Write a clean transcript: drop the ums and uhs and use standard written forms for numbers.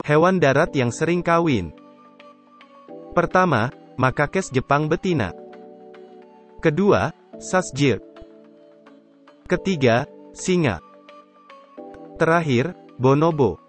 Hewan darat yang sering kawin. Pertama, makakes Jepang betina. Kedua, Sasjirk. Ketiga, singa. Terakhir, bonobo.